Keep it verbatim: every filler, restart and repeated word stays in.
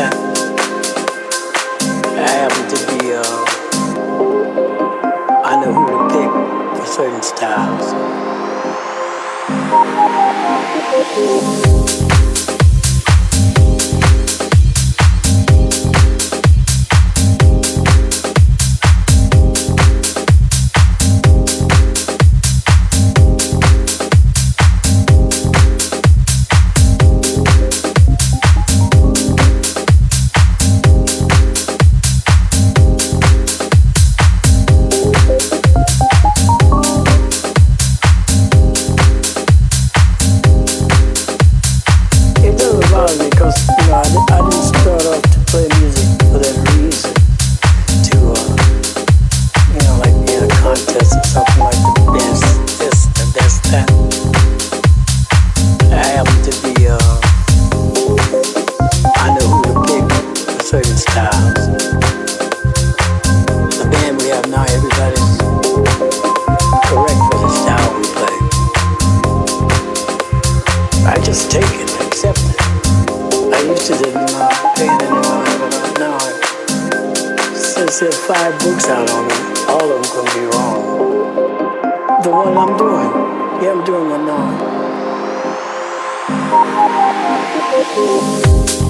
that. I happen to be, uh, I know who to pick for certain styles. Because, you know, I, I didn't start off to play music for that reason, to, uh, you know, like be in a contest or something like the best this, the best that. I happen to be, uh, I know who to pick for certain styles. The band we have now, everybody's correct for the style we play. I just take it, accept it. I used to didn't uh, pay it any mind, but now I, since there are five books out on them, all of them gonna be wrong. The one I'm doing, yeah, I'm doing one now.